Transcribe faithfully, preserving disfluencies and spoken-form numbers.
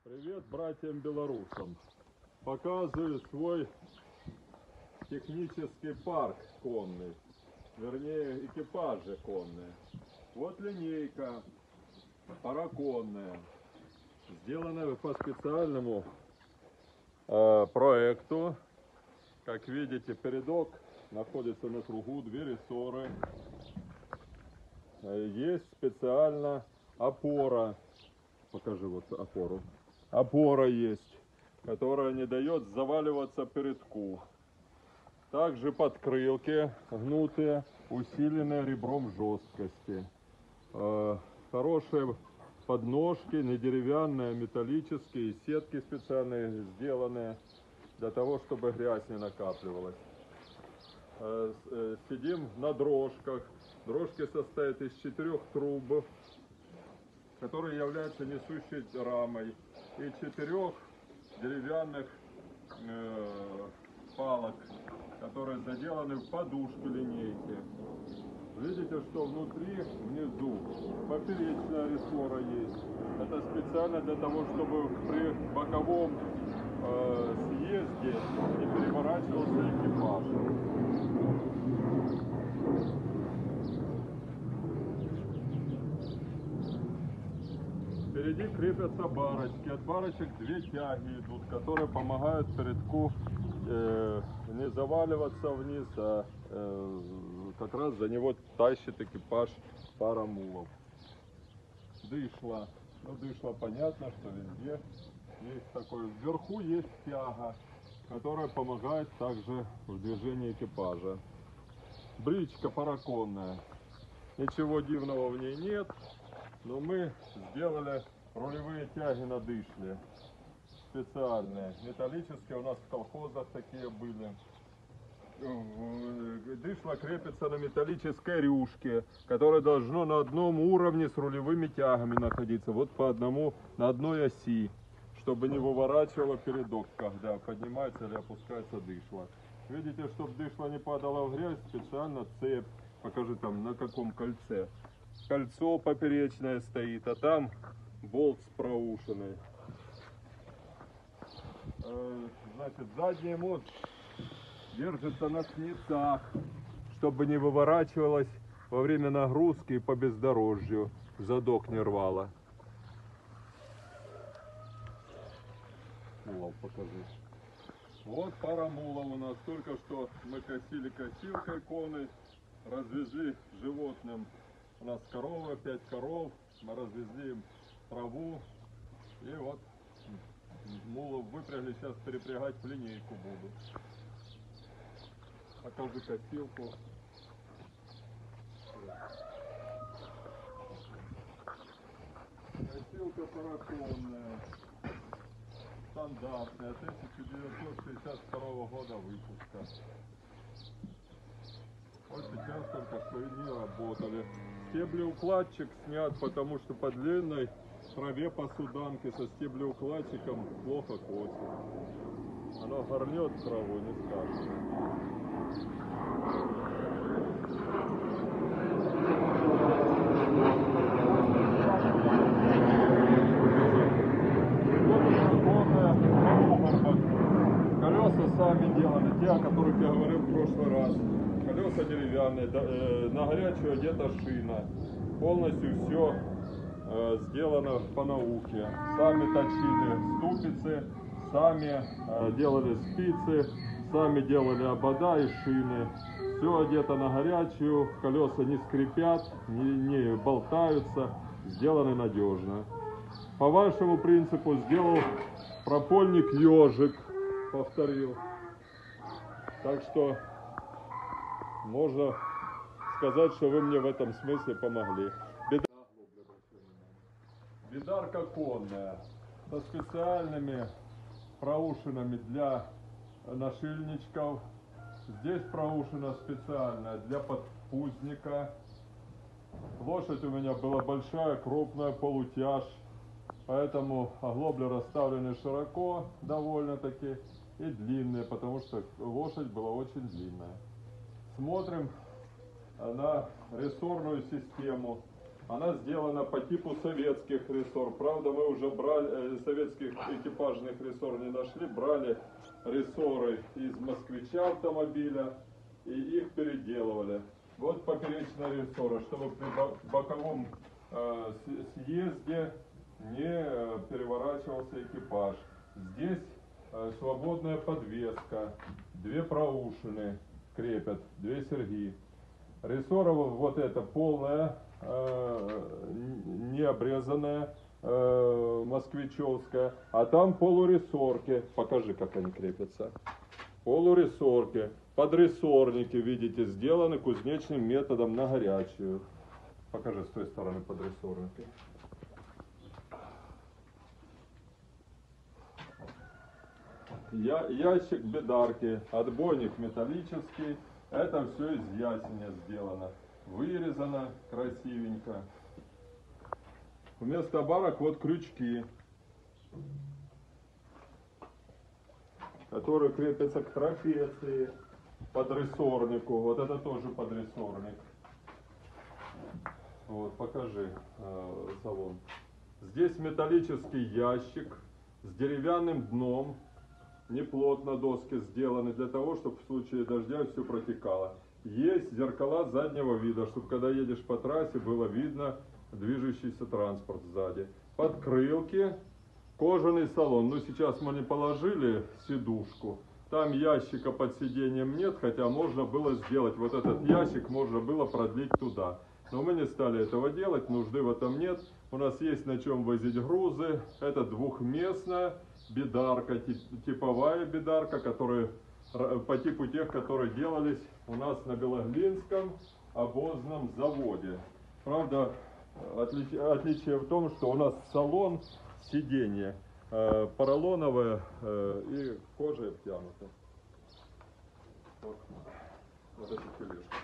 Привет братьям белорусам! Показываю свой технический парк конный, вернее экипажи конные. Вот линейка параконная, сделана по специальному э, проекту. Как видите, передок находится на кругу, две рессоры. Есть специально опора. Покажи вот опору. Опора есть, которая не дает заваливаться передку. Также подкрылки гнутые, усиленные ребром жесткости. Э, хорошие подножки, не деревянные, а металлические, сетки специальные сделанные для того, чтобы грязь не накапливалась. Э, э, сидим на дрожках. Дрожки состоят из четырех труб, которые являются несущей рамой, и четырех деревянных э, палок, которые заделаны в подушку линейки. Видите, что внутри, внизу, поперечная рессора есть. Это специально для того, чтобы при боковом э, съезде не переворачивался экипаж. Впереди крепятся барочки. От барочек две тяги идут, которые помогают передку э, не заваливаться вниз, а э, как раз за него тащит экипаж пара мулов. Дышло. Ну, дышло понятно, что везде есть такой. Вверху есть тяга, которая помогает также в движении экипажа. Бричка параконная. Ничего дивного в ней нет. Но мы сделали рулевые тяги на дышле, специальные, металлические, у нас в колхозах такие были. Дышло крепится на металлической рюшке, которая должна на одном уровне с рулевыми тягами находиться, вот по одному, на одной оси, чтобы не выворачивало передок, когда поднимается или опускается дышло. Видите, чтобы дышло не падало в грязь, специально цепь, покажи там на каком кольце. Кольцо поперечное стоит, а там болт с проушиной. Э, значит, задний мост держится на снецах, чтобы не выворачивалось во время нагрузки и по бездорожью, задок не рвало. Мулов покажи. Вот пара мулов у нас. Только что мы косили косилкой коны, развезли животным. У нас корова, пять коров, мы развезли им траву, и вот мулов выпрягли, сейчас перепрягать в линейку буду. Покажи косилку. Косилка параконная, стандартная, тысяча девятьсот шестьдесят второго года выпуска. Вот сейчас только что и не работали. Стеблеукладчик снят, потому что по длинной траве по суданке со стеблеукладчиком плохо косит. Оно горнет траву, не скажет. Колеса сами делали, те, о которых я говорил в прошлый раз. Колеса деревянные, э, на горячую одета шина. Полностью все э, сделано по науке. Сами точили ступицы, сами э, делали спицы, сами делали обода и шины. Все одето на горячую, колеса не скрипят, не, не болтаются, сделаны надежно. По вашему принципу сделал пропольник ежик, повторил. Так что можно сказать, что вы мне в этом смысле помогли. Бедарка конная, со специальными проушинами для нашильничков. Здесь проушина специальная для подпузника. Лошадь у меня была большая, крупная, полутяж. Поэтому оглобли расставлены широко довольно-таки и длинные, потому что лошадь была очень длинная. Смотрим на рессорную систему. Она сделана по типу советских рессор. Правда, мы уже брали, э, советских экипажных рессор не нашли, брали рессоры из москвича автомобиля и их переделывали. Вот поперечная рессора, чтобы при боковом э, съезде не э, переворачивался экипаж. Здесь э, свободная подвеска, две проушины крепят, две серьги. Рессора вот эта полная, э, не обрезанная, э, москвичевская, а там полурессорки. Покажи, как они крепятся. Полурессорки, подрессорники, видите, сделаны кузнечным методом на горячую. Покажи с той стороны подрессорники. Я, ящик бедарки, отбойник металлический. Это все из ясеня сделано. Вырезано красивенько. Вместо барок вот крючки, которые крепятся к трапеции, подрессорнику. Вот это тоже подрессорник. Вот, покажи э, салон. Здесь металлический ящик с деревянным дном. Неплотно доски сделаны для того, чтобы в случае дождя все протекало. Есть зеркала заднего вида, чтобы когда едешь по трассе было видно движущийся транспорт сзади. Подкрылки, кожаный салон. Ну сейчас мы не положили сидушку. Там ящика под сиденьем нет, хотя можно было сделать. Вот этот ящик можно было продлить туда. Но мы не стали этого делать, нужды в этом нет. У нас есть на чем возить грузы. Это двухместная бедарка, типовая бедарка, которая по типу тех, которые делались у нас на Белоглинском обозном заводе. Правда, отличие, отличие в том, что у нас салон, сиденье э, поролоновое э, и кожа обтянута. Вот, вот эта тележка.